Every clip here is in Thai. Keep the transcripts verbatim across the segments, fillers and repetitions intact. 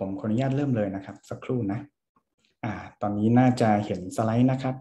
ผมขออนุญาตเริ่มเลยนะครับสักครู่นะอ่าตอนนี้น่าจะเห็นสไลด์นะครับ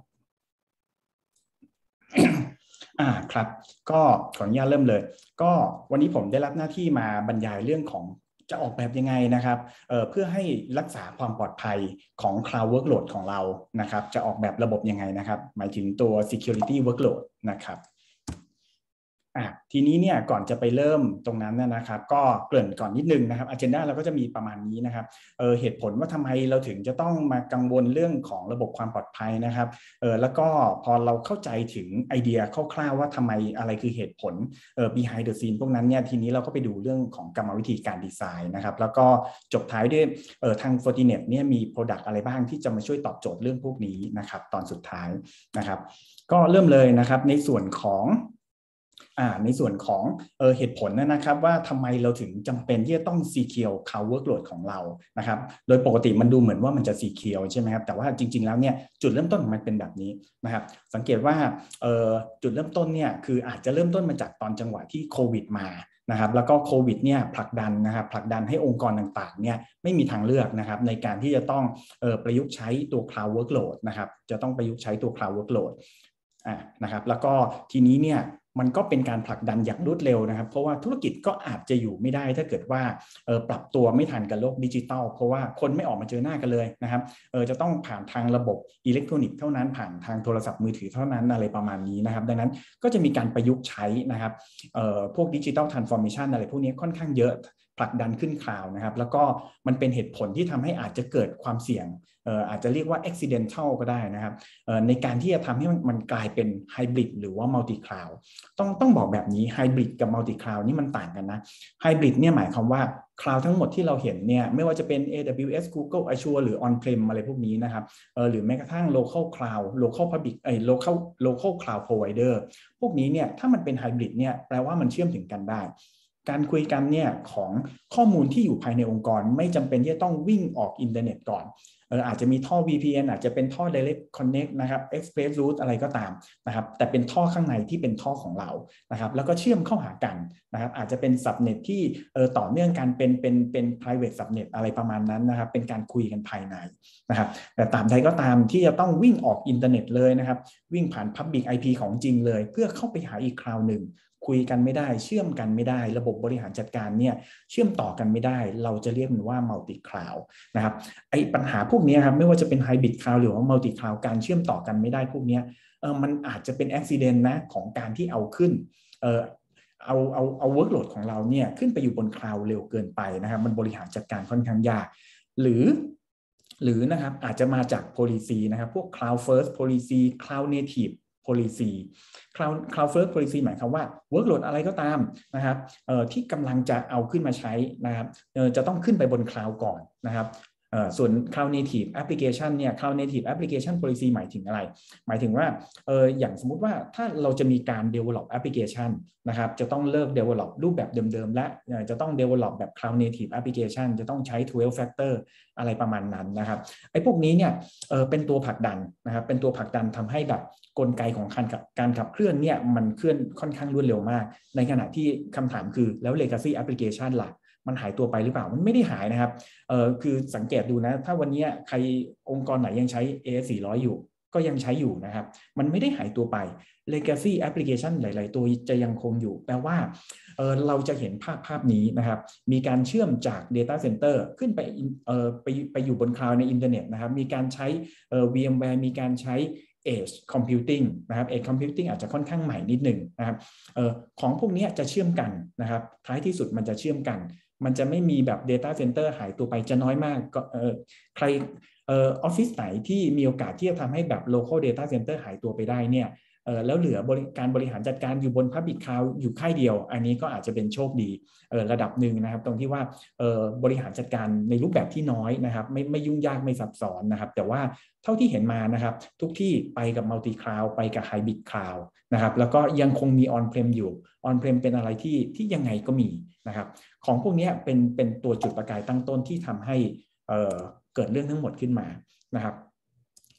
อ่าครับก็ขออนุญาตเริ่มเลยก็วันนี้ผมได้รับหน้าที่มาบรรยายเรื่องของจะออกแบบยังไงนะครับเอ่อเพื่อให้รักษาความปลอดภัยของ Cloud Workload ของเรานะครับจะออกแบบระบบยังไงนะครับหมายถึงตัว Security Workload นะครับอ่ะทีนี้เนี่ยก่อนจะไปเริ่มตรงนั้นนะครับก็เกริ่นก่อนนิดนึงนะครับ agenda เราก็จะมีประมาณนี้นะครับเออเหตุผลว่าทำไมเราถึงจะต้องมากังวลเรื่องของระบบความปลอดภัยนะครับเออแล้วก็พอเราเข้าใจถึงไอเดียคร่าวๆว่าทำไมอะไรคือเหตุผลเออ behind the scene พวกนั้นเนี่ยทีนี้เราก็ไปดูเรื่องของกรรมวิธีการดีไซน์นะครับแล้วก็จบท้ายด้วยเออทาง Fortinet เนี่ยมี product อะไรบ้างที่จะมาช่วยตอบโจทย์เรื่องพวกนี้นะครับตอนสุดท้ายนะครับก็เริ่มเลยนะครับในส่วนของในส่วนของเออเหตุผลนะครับว่าทำไมเราถึงจำเป็นที่จะต้อง secure Cloud Workload ของเรานะครับโดยปกติมันดูเหมือนว่ามันจะ secure ใช่ไหมครับแต่ว่าจริงๆแล้วเนี่ยจุดเริ่มต้นของมันเป็นแบบนี้นะครับสังเกตว่าเออจุดเริ่มต้นเนี่ยคืออาจจะเริ่มต้นมาจากตอนจังหวะที่โควิดมานะครับแล้วก็โควิดเนี่ยผลักดันนะครับผลักดันให้องค์กรต่างๆเนี่ยไม่มีทางเลือกนะครับในการที่จะต้องเออประยุกต์ใช้ตัว Cloud Workload นะครับจะต้องประยุกต์ใช้ตัว Cloud Workload อ่านะครับแล้วก็ทีนี้เนี่ยมันก็เป็นการผลักดันอย่างรวดเร็วนะครับเพราะว่าธุรกิจก็อาจจะอยู่ไม่ได้ถ้าเกิดว่าเออปรับตัวไม่ทันกับโลกดิจิตอลเพราะว่าคนไม่ออกมาเจอหน้ากันเลยนะครับเออจะต้องผ่านทางระบบอิเล็กทรอนิกส์เท่านั้นผ่านทางโทรศัพท์มือถือเท่านั้นอะไรประมาณนี้นะครับดังนั้นก็จะมีการประยุกต์ใช้นะครับเอ่อพวกดิจิตอลทรานส์ฟอร์เมชันอะไรพวกนี้ค่อนข้างเยอะผลักดันขึ้นคลาวด์นะครับแล้วก็มันเป็นเหตุผลที่ทำให้อาจจะเกิดความเสี่ยงเอ่ออาจจะเรียกว่า accidental ก็ได้นะครับเอ่อในการที่จะทำให้มันกลายเป็นไฮบริดหรือว่ามัลติคลาวด์ต้องต้องบอกแบบนี้ไฮบริดกับมัลติคลาวด์นี่มันต่างกันนะไฮบริดเนี่ยหมายความว่าคลาวด์ทั้งหมดที่เราเห็นเนี่ยไม่ว่าจะเป็น เอ ดับเบิลยู เอส Google Azure หรือ On-prem อะไรพวกนี้นะครับเออหรือแม้กระทั่ง local cloud local public เอ่อ local local cloud provider พวกนี้เนี่ยถ้ามันเป็นไฮบริดเนี่ยแปลว่ามันเชื่อมถึงกันได้การคุยกันเนี่ยของข้อมูลที่อยู่ภายในองค์กรไม่จำเป็นที่จะต้องวิ่งออกอินเทอร์เน็ตก่อนเอออาจจะมีท่อ วี พี เอ็น อาจจะเป็นท่อ Direct Connect นะครับ Express Route อะไรก็ตามนะครับแต่เป็นท่อข้างในที่เป็นท่อของเรานะครับแล้วก็เชื่อมเข้าหากันนะครับอาจจะเป็น Subnet ที่เออต่อเนื่องกันเป็นเป็นเป็น private subnet อะไรประมาณนั้นนะครับเป็นการคุยกันภายในนะครับแต่ตามใดก็ตามที่จะต้องวิ่งออกอินเทอร์เน็ตเลยนะครับวิ่งผ่าน Public ไอ พี ของจริงเลยเพื่อเข้าไปหาอีกคราวหนึ่งคุยกันไม่ได้เชื่อมกันไม่ได้ระบบบริหารจัดการเนี่ยเชื่อมต่อกันไม่ได้เราจะเรียกมันว่า multi cloud นะครับไอ้ปัญหาพวกนี้ครับไม่ว่าจะเป็น hybrid cloud หรือว่า multi cloud การเชื่อมต่อกันไม่ได้พวกนี้เออมันอาจจะเป็น accident นะของการที่เอาขึ้นเออเอาเอาเอา workload ของเราเนี่ยขึ้นไปอยู่บน cloud เร็วเกินไปนะครับมันบริหารจัดการค่อนข้างยากหรือหรือนะครับอาจจะมาจาก policy นะครับพวก cloud first policy cloud native policy cloud cloud first policy หมายความว่า workload อะไรก็ตามนะครับที่กำลังจะเอาขึ้นมาใช้นะครับจะต้องขึ้นไปบน cloud ก่อนนะครับส่วน cloud native application เนี่ย cloud native application policy หมายถึงอะไรหมายถึงว่าเอออย่างสมมุติว่าถ้าเราจะมีการ develop application นะครับจะต้องเลิก develop รูปแบบเดิมๆและจะต้อง develop แบบ cloud native application จะต้องใช้twelve factor อะไรประมาณนั้นนะครับไอ้พวกนี้เนี่ยเออเป็นตัวผลักดันนะครับเป็นตัวผลักดันทำให้แบบกลไกของการขับการขับเคลื่อนเนี่ยมันเคลื่อนค่อนข้างรวดเร็วมากในขณะที่คำถามคือแล้ว legacy application ล่ะมันหายตัวไปหรือเปล่ามันไม่ได้หายนะครับเออคือสังเกตดูนะถ้าวันนี้ใครองค์กรไหนยังใช้ เอ เอส สี่ร้อยอยู่ก็ยังใช้อยู่นะครับมันไม่ได้หายตัวไป legacy application หลายๆตัวจะยังคงอยู่แปลว่าเออเราจะเห็นภาพภาพนี้นะครับมีการเชื่อมจาก data center ขึ้นไปเออไปไปอยู่บนคลาวด์ในอินเทอร์เน็ตนะครับมีการใช้เออ VMware มีการใช้Edge Computing นะครับ Edge Computing อาจจะค่อนข้างใหม่นิดหนึ่งนะครับเออของพวกนี้จะเชื่อมกันนะครับท้ายที่สุดมันจะเชื่อมกันมันจะไม่มีแบบ Data Center หายตัวไปจะน้อยมากก็เออใครเออออฟฟิศไหนที่มีโอกาสที่จะทำให้แบบ Local Data Center หายตัวไปได้เนี่ยเออแล้วเหลือบริการบริหารจัดการอยู่บน Public Cloud อยู่ค่ายเดียวอันนี้ก็อาจจะเป็นโชคดีเออระดับหนึ่งนะครับตรงที่ว่าเออบริหารจัดการในรูปแบบที่น้อยนะครับไม่ไม่ยุ่งยากไม่ซับซ้อนนะครับแต่ว่าเท่าที่เห็นมานะครับทุกที่ไปกับ Multi Cloud ไปกับ Hybrid Cloud นะครับแล้วก็ยังคงมี On-prem อยู่ On-prem เป็นอะไรที่ที่ยังไงก็มีนะครับของพวกนี้เป็นเป็นตัวจุดประกายตั้งต้นที่ทำให้เอ่อเกิดเรื่องทั้งหมดขึ้นมานะครับ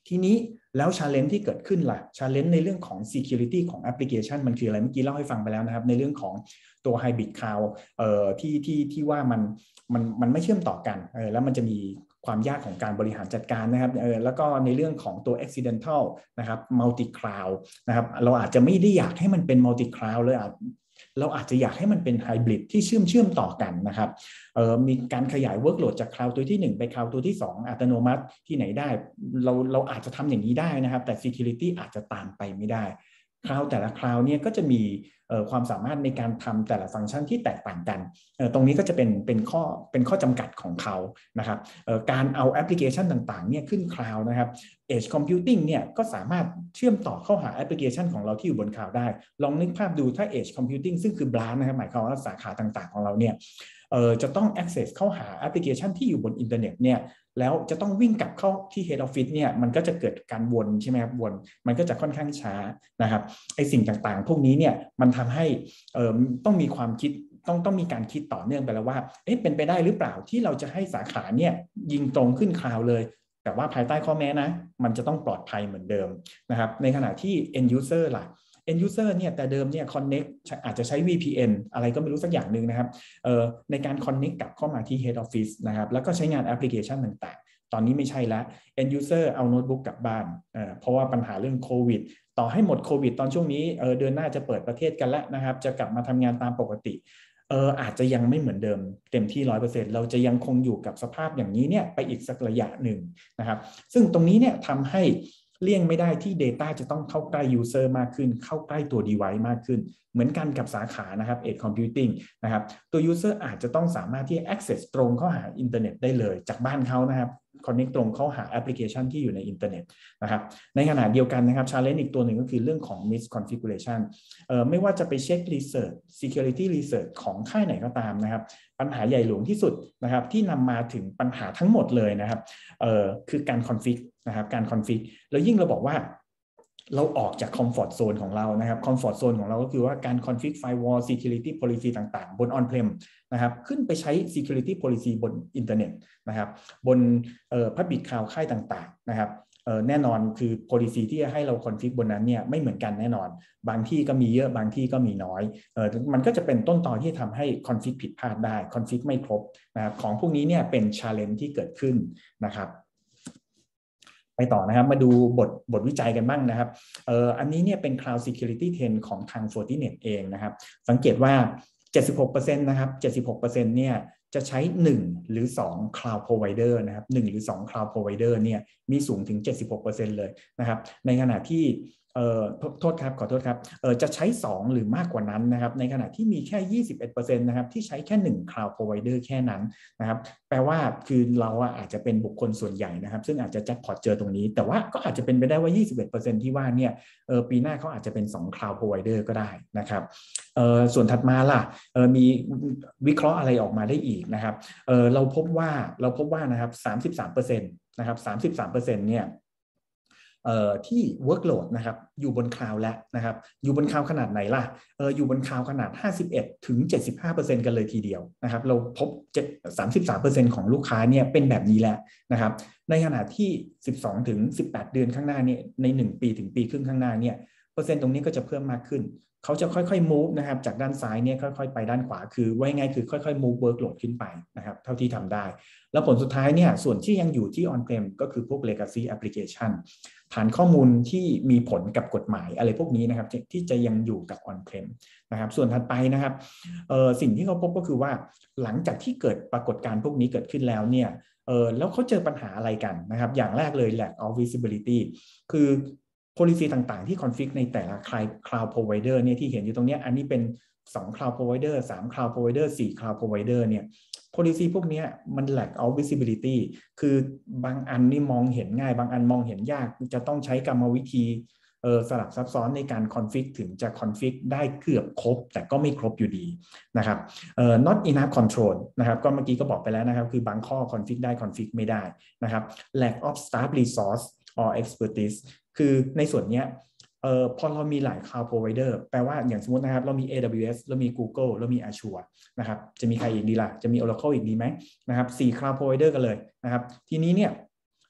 ทีนี้แล้ว challenge ที่เกิดขึ้นล่ะ challenge ในเรื่องของ security ของแอปพลิเคชันมันคืออะไรเมื่อกี้เล่าให้ฟังไปแล้วนะครับในเรื่องของตัว hybrid cloud เอ่อที่ที่ที่ว่ามันมันมันไม่เชื่อมต่อกันเออแล้วมันจะมีความยากของการบริหารจัดการนะครับเออแล้วก็ในเรื่องของตัว accidental นะครับ multi cloud นะครับเราอาจจะไม่ได้อยากให้มันเป็น multi cloud เลยอาจเราอาจจะอยากให้มันเป็นไฮบริดที่เชื่อมเชื่อมต่อกันนะครับเอ่อมีการขยาย workload จาก cloud ตัวที่หนึ่งไป cloud ตัวที่สองอัตโนมัติที่ไหนได้เราเราอาจจะทำอย่างนี้ได้นะครับแต่ security อาจจะตามไปไม่ได้ cloud แต่ละ cloud เนี่ยก็จะมีความสามารถในการทำแต่ละฟังก์ชันที่แตกต่างกันตรงนี้ก็จะเป็นเป็นข้อเป็นข้อจำกัดของเขานะครับการเอาแอปพลิเคชันต่างๆเนี่ยขึ้น cloud นะครับ Edge Computing เนี่ยก็สามารถเชื่อมต่อเข้าหาแอปพลิเคชันของเราที่อยู่บน cloud ได้ลองนึกภาพดูถ้า Edge Computing ซึ่งคือ branch นะครับหมายความว่าสาขาต่างๆของเราเนี่ยจะต้อง access เข้าหาแอปพลิเคชันที่อยู่บนอินเทอร์เน็ตเนี่ยแล้วจะต้องวิ่งกลับเข้าที่ Head Office เนี่ยมันก็จะเกิดการวนใช่ไหมครับวนมันก็จะค่อนข้างช้านะครับไอสิ่งต่างๆพวกนี้เนี่ยมันทำให้ต้องมีความคิดต้องต้องมีการคิดต่อเนื่องไปแล้วว่าเอ๊ะเป็นไปได้หรือเปล่าที่เราจะให้สาขาเนี่ยยิงตรงขึ้นคลาวด์เลยแต่ว่าภายใต้ข้อแม้นะมันจะต้องปลอดภัยเหมือนเดิมนะครับในขณะที่ end user ล่ะ end user เนี่ยแต่เดิมเนี่ย connect อาจจะใช้ วี พี เอ็น อะไรก็ไม่รู้สักอย่างหนึ่งนะครับในการ connect กลับเข้ามาที่ head office นะครับแล้วก็ใช้งานแอปพลิเคชันต่างๆตอนนี้ไม่ใช่แล้ว end user เอาโน้ตบุ๊กกลับบ้านเอ่อเพราะว่าปัญหาเรื่องโควิดต่อให้หมดโควิดตอนช่วงนี้เออเดือนหน้าจะเปิดประเทศกันแล้วนะครับจะกลับมาทำงานตามปกติเอออาจจะยังไม่เหมือนเดิมเต็มที่ ร้อยเปอร์เซ็นต์ เราจะยังคงอยู่กับสภาพอย่างนี้เนี่ยไปอีกสักระยะหนึ่งนะครับซึ่งตรงนี้เนี่ยทำให้เลี่ยงไม่ได้ที่ Data จะต้องเข้าใกล้ User มากขึ้นเข้าใกล้ตัว Device มากขึ้นเหมือนกันกับสาขานะครับ Edge Computing นะครับตัว User อาจจะต้องสามารถที่ access ตรงเข้าหาอินเทอร์เน็ตได้เลยจากบ้านเขานะครับ connect ตรงเข้าหาแอปพลิเคชันที่อยู่ในอินเทอร์เน็ตนะครับในขณะเดียวกันนะครับ challenge อีกตัวหนึ่งก็คือเรื่องของ misconfiguration เอ่อไม่ว่าจะไปเช็ค research security research ของค่ายไหนก็ตามนะครับปัญหาใหญ่หลวงที่สุดนะครับที่นำมาถึงปัญหาทั้งหมดเลยนะครับเอ่อคือการ config นะครับการ config แล้วยิ่งเราบอกว่าเราออกจาก comfort zone ของเรานะครับ comfort zone ของเราก็คือว่าการ config firewall security policy ต่างๆบน on-prem นะครับขึ้นไปใช้ security policy บนอินเทอร์เน็ตนะครับบนเอ่อ public cloud ค่ายต่างๆนะครับเอ่อแน่นอนคือ policy ที่จะให้เรา config บนนั้นเนี่ยไม่เหมือนกันแน่นอนบางที่ก็มีเยอะบางที่ก็มีน้อยเอ่อมันก็จะเป็นต้นตอที่ทำให้ config ผิดพลาดได้ config ไม่ครบนะครับของพวกนี้เนี่ยเป็น challenge ที่เกิดขึ้นนะครับไปต่อนะครับมาดูบทบทวิจัยกันบ้างนะครับเอ่ออันนี้เนี่ยเป็น Cloud Security Trend ของทาง Fortinet เองนะครับสังเกตว่า เจ็ดสิบหกเปอร์เซ็นต์ นะครับ เจ็ดสิบหกเปอร์เซ็นต์ เนี่ยจะใช้หนึ่งหรือสอง Cloud Provider นะครับหนึ่งหรือสอง Cloud Provider เนี่ยมีสูงถึง เจ็ดสิบหกเปอร์เซ็นต์ เลยนะครับในขณะที่เอ่อโทษครับขอโทษครับเอ่อจะใช้สองหรือมากกว่านั้นนะครับในขณะที่มีแค่ ยี่สิบเอ็ดเปอร์เซ็นต์ นะครับที่ใช้แค่หนึ่ง Cloud Provider แค่นั้นนะครับแปลว่าคือเราอาจจะเป็นบุคคลส่วนใหญ่นะครับซึ่งอาจจะแจ็คพอตเจอตรงนี้แต่ว่าก็อาจจะเป็นไปได้ว่า ยี่สิบเอ็ดเปอร์เซ็นต์ ที่ว่าเนี่ยเออปีหน้าเขาอาจจะเป็นสอง Cloud Provider ก็ได้นะครับเอ่อส่วนถัดมาล่ะเออมีวิเคราะห์อะไรออกมาได้อีกนะครับเออเราพบว่าเราพบว่านะครับ สามสิบสามเปอร์เซ็นต์ นะครับ สามสิบสามเปอร์เซ็นต์ เนี่ยเอ่อที่ workload นะครับอยู่บนคลาวด์แล้วนะครับอยู่บนคลาวด์ขนาดไหนล่ะเอออยู่บนคลาวด์ขนาด ห้าสิบเอ็ดถึงเจ็ดสิบห้าเปอร์เซ็นต์ กันเลยทีเดียวนะครับเราพบ สามสิบสามเปอร์เซ็นต์ ของลูกค้าเนี่ยเป็นแบบนี้แล้วนะครับในขณะที่ สิบสองถึงสิบแปด เดือนข้างหน้าเนี่ยในหนึ่งปีถึงปีครึ่งข้างหน้าเนี่ยเปอร์เซ็นต์ตรงนี้ก็จะเพิ่มมากขึ้นเขาจะค่อยๆ move นะครับจากด้านซ้ายเนี่ยค่อยๆไปด้านขวาคือว่าไงคือค่อยๆ move workload ขึ้นไปนะครับเท่าที่ทำได้แล้วผลสุดท้ายเนี่ยส่วนที่ยังอยู่ที่ on-prem ก็คือพวก legacy application ฐานข้อมูลที่มีผลกับกฎหมายอะไรพวกนี้นะครับที่จะยังอยู่กับ on-prem นะครับส่วนถัดไปนะครับเอ่อสิ่งที่เขาพบก็คือว่าหลังจากที่เกิดปรากฏการณ์พวกนี้เกิดขึ้นแล้วเนี่ยเออแล้วเขาเจอปัญหาอะไรกันนะครับอย่างแรกเลย lack of visibility คือ policy ต่างๆที่ config ในแต่ละ cloud provider เนี่ยที่เห็นอยู่ตรงนี้อันนี้เป็นสอง cloud provider สาม cloud provider สี่ cloud provider เนี่ย policy พวกนี้มัน lack of visibility คือบางอันนี่มองเห็นง่ายบางอันมองเห็นยากจะต้องใช้กรรมวิธีเออสลับซับซ้อนในการ config ถึงจะ config ได้เกือบครบแต่ก็ไม่ครบอยู่ดีนะครับเอ่อ not enough control นะครับก็เมื่อกี้ก็บอกไปแล้วนะครับคือบางข้อ config ได้ config ไม่ได้นะครับ lack of staff resource or expertise คือในส่วนนี้เอ่อพอเรามีหลาย cloud provider แปลว่าอย่างสมมตินะครับเรามี เอ ดับเบิลยู เอส เรามี Google เรามี Azure นะครับจะมีใครอีกดีล่ะจะมี Oracle อีกดีไหมนะครับสี่ cloud provider กันเลยนะครับทีนี้เนี่ย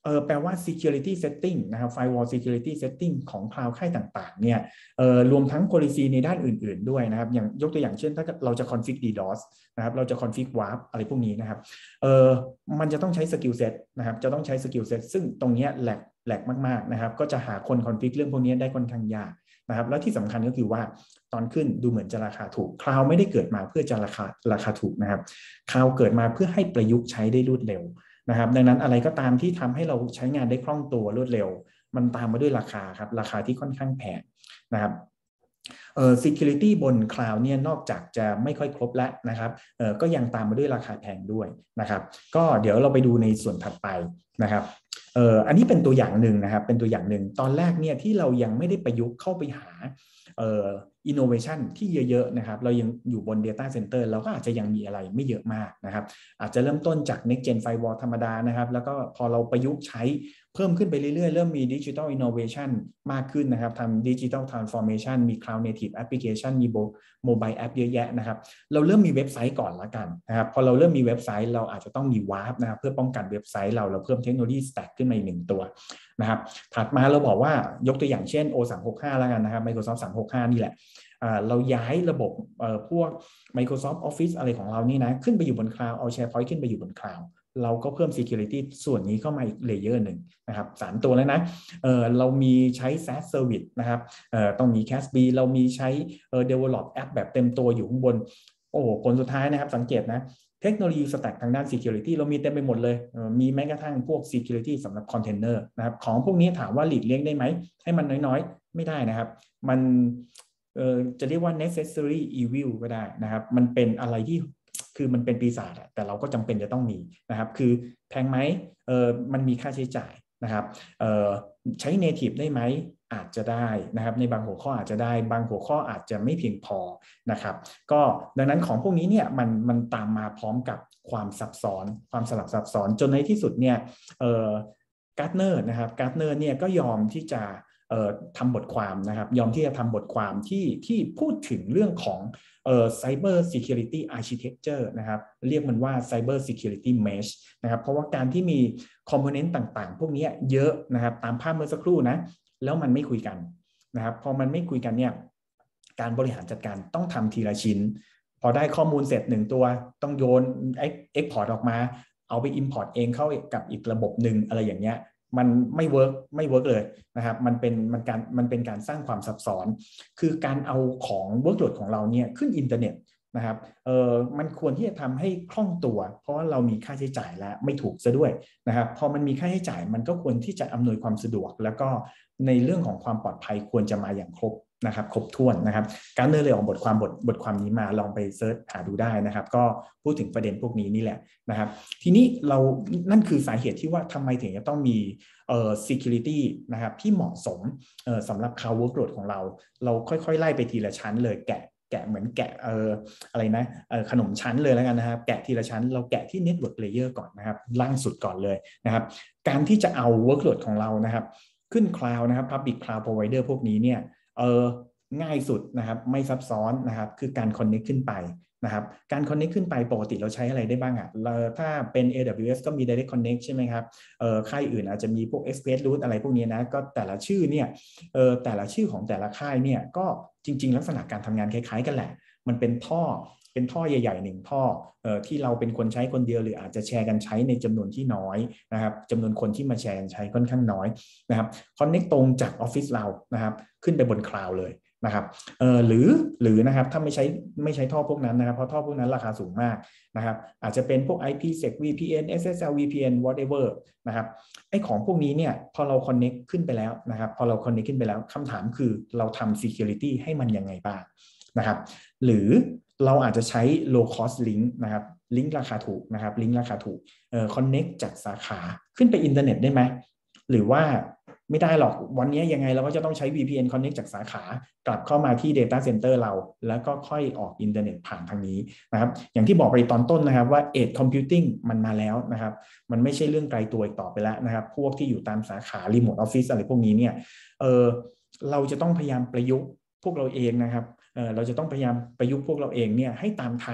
เออแปลว่า security setting นะครับ firewall security setting ของ cloud ค่ายต่างๆเนี่ยเออรวมทั้ง policy ในด้านอื่นๆด้วยนะครับอย่างยกตัวอย่างเช่นถ้าเราจะ config ดี ดอส นะครับเราจะ config warp อะไรพวกนี้นะครับเออมันจะต้องใช้ skill set นะครับจะต้องใช้ skill set ซึ่งตรงนี้แหลกแหลกมากๆนะครับก็จะหาคน config เรื่องพวกนี้ได้ค่อนข้างยากนะครับแล้วที่สำคัญก็คือว่าตอนขึ้นดูเหมือนจะราคาถูก cloud ไม่ได้เกิดมาเพื่อจะราคาราคาถูกนะครับ cloud เกิดมาเพื่อให้ประยุกต์ใช้ได้รวดเร็วนะครับดังนั้นอะไรก็ตามที่ทำให้เราใช้งานได้คล่องตัวรวดเร็วมันตามมาด้วยราคาครับราคาที่ค่อนข้างแพงนะครับเอ่อ security บน cloud เนี่ยนอกจากจะไม่ค่อยครบแล้วนะครับเอ่อก็ยังตามมาด้วยราคาแพงด้วยนะครับก็เดี๋ยวเราไปดูในส่วนถัดไปนะครับเอ่ออันนี้เป็นตัวอย่างหนึ่งนะครับเป็นตัวอย่างหนึ่งตอนแรกเนี่ยที่เรายังไม่ได้ประยุกต์เข้าไปหาเอ่อ innovation ที่เยอะๆนะครับเรายังอยู่บน data center เราก็อาจจะยังมีอะไรไม่เยอะมากนะครับอาจจะเริ่มต้นจาก next gen firewall ธรรมดานะครับแล้วก็พอเราประยุกต์ใช้เพิ่มขึ้นไปเรื่อยๆเริ่มมี digital innovation มากขึ้นนะครับทำ digital transformation มี cloud native application มี mobile app เยอะแยะนะครับเราเริ่มมีเว็บไซต์ก่อนละกันนะครับพอเราเริ่มมีเว็บไซต์เราอาจจะต้องมี warp นะครับเพื่อป้องกันเว็บไซต์เราเราเพิ่มเทคโนโลยี stack ขึ้นมาอีกหนึ่งตัวนะครับถัดมาเราบอกว่ายกตัวอย่างเช่น โอ สามหกห้า แล้วกันนะครับ Microsoft สามหกห้านี่แหละเราย้ายระบบพวก Microsoft Office อะไรของเรานี่นะขึ้นไปอยู่บน cloud เอา SharePoint ขึ้นไปอยู่บน cloud เราก็เพิ่ม security ส่วนนี้เข้ามาอีกเลเยอร์หนึ่งนะครับสามตัวแล้วนะ เ, เรามีใช้ SaaS Service นะครับต้องมี ซี เอ เอส บี เรามีใช้ develop app แบบเต็มตัวอยู่ข้างบนโอ้ผลสุดท้ายนะครับสังเกตนะเทคโนโลยี stack ทางด้าน security เรามีเต็มไปหมดเลยมีแม้กระทั่งพวก security สำหรับ container นะครับของพวกนี้ถามว่าหลีกเลี่ยงได้ไหมให้มันน้อยๆไม่ได้นะครับมันเอ่อจะเรียกว่า necessary evil ก็ได้นะครับมันเป็นอะไรที่คือมันเป็นปีศาจแต่เราก็จำเป็นจะต้องมีนะครับคือแพงไหมเออมันมีค่าใช้จ่ายนะครับเอ่อใช้ native ได้ไหมอาจจะได้นะครับในบางหัวข้ออาจจะได้บางหัวข้ออาจจะไม่เพียงพอนะครับก็ดังนั้นของพวกนี้เนี่ยมันมันตามมาพร้อมกับความซับซ้อนความสลับซับซ้อนจนในที่สุดเนี่ยเอ่อการ์ดเนอร์นะครับการ์ดเนอร์เนี่ยก็ยอมที่จะเอ่อทำบทความนะครับยอมที่จะทำบทความที่ที่พูดถึงเรื่องของเอ่อ Cyber Security Architecture นะครับเรียกมันว่า Cyber Security Mesh นะครับเพราะว่าการที่มีคอมโพเนนต์ต่างๆพวกนี้เยอะนะครับตามภาพเมื่อสักครู่นะแล้วมันไม่คุยกันนะครับพอมันไม่คุยกันเนี่ยการบริหารจัดการต้องทำทีละชิ้นพอได้ข้อมูลเสร็จหนึ่งตัวต้องโยน export ออกมาเอาไป import เองเข้ากับอีกระบบหนึ่งอะไรอย่างเงี้ยมันไม่เวิร์กไม่เวิร์กเลยนะครับมันเป็นมันการมันเป็นการสร้างความซับซ้อนคือการเอาของเวิร์กโหลดของเราเนี่ยขึ้นอินเทอร์เน็ตนะครับเออมันควรที่จะทำให้คล่องตัวเพราะว่าเรามีค่าใช้จ่ายและไม่ถูกซะด้วยนะครับพอมันมีค่าใช้จ่ายมันก็ควรที่จะอำนวยความสะดวกแล้วก็ในเรื่องของความปลอดภัยควรจะมาอย่างครบนะครับครบถ้วนนะครับการเนอร์เลยออกบทความบทบทความนี้มาลองไปเซิร์ชหาดูได้นะครับก็พูดถึงประเด็นพวกนี้นี่แหละนะครับทีนี้เรานั่นคือสาเหตุที่ว่าทำไมถึงจะต้องมีเอ่อ security นะครับที่เหมาะสมเอ่อสำหรับ cloud workload ของเราเราค่อยๆไล่ไปทีละชั้นเลยแกะแกะเหมือนแกะเอ่ออะไรนะเอ่อขนมชั้นเลยแล้วกันนะครับแกะทีละชั้นเราแกะที่ network layer ก่อนนะครับล่างสุดก่อนเลยนะครับการที่จะเอา workload ของเรานะครับขึ้น cloud นะครับ public cloud provider พวกนี้เนี่ยเออง่ายสุดนะครับไม่ซับซ้อนนะครับคือการ connect ขึ้นไปนะครับการ connect ขึ้นไปปกติเราใช้อะไรได้บ้างอ่ะเราถ้าเป็น เอ ดับเบิลยู เอส ก็มี direct connect ใช่ไหมครับเออค่ายอื่นอาจจะมีพวก express route อะไรพวกนี้นะก็แต่ละชื่อเนี่ยเออแต่ละชื่อของแต่ละค่ายเนี่ยก็จริงๆลักษณะการทำงานคล้ายๆกันแหละมันเป็นท่อเป็นท่อใหญ่ๆหนึ่งท่อเอ่อที่เราเป็นคนใช้คนเดียวหรืออาจจะแชร์กันใช้ในจำนวนที่น้อยนะครับจำนวนคนที่มาแชร์กันใช้ค่อนข้างน้อยนะครับ connect ตรงจากออฟฟิศเรานะครับขึ้นไปบนคลาวด์เลยนะครับเออหรือหรือนะครับถ้าไม่ใช้ไม่ใช้ท่อพวกนั้นนะครับเพราะท่อพวกนั้นราคาสูงมากนะครับอาจจะเป็นพวก ไอ พี เซก วี พี เอ็น เอส เอส แอล วี พี เอ็น whatever นะครับไอ้ของพวกนี้เนี่ยพอเรา connect ขึ้นไปแล้วนะครับพอเรา connect ขึ้นไปแล้วคำถามคือเราทำ security ให้มันยังไงบ้างนะครับหรือเราอาจจะใช้ low cost link นะครับลิงก์ราคาถูกนะครับลิงก์ราคาถูกเอ่อ connect จากสาขาขึ้นไปอินเทอร์เน็ตได้ไหมหรือว่าไม่ได้หรอกวันนี้ยังไงเราก็จะต้องใช้ วี พี เอ็น connect จากสาขากลับเข้ามาที่ data center เราแล้วก็ค่อยออกอินเทอร์เน็ตผ่านทางนี้นะครับอย่างที่บอกไปตอนต้นนะครับว่า edge computing มันมาแล้วนะครับมันไม่ใช่เรื่องไกลตัวอีกต่อไปแล้วนะครับพวกที่อยู่ตามสาขา remote office อะไรพวกนี้เนี่ยเออเราจะต้องพยายามประยุกต์พวกเราเองนะครับเออเราจะต้องพยายามประยุกต์พวกเราเองเนี่ยให้ตามทัน